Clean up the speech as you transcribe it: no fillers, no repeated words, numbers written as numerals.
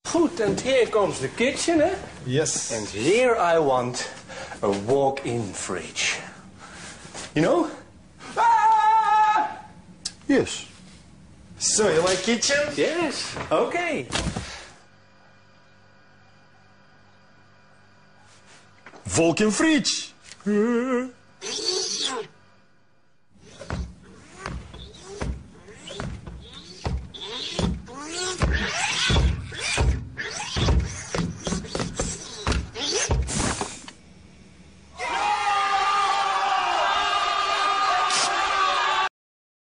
Goed, and here comes the kitchen, eh? Yes. And here I want a walk-in fridge. You know? Ah! Yes. So, you like kitchen? Yes, okay. Volk in fridge.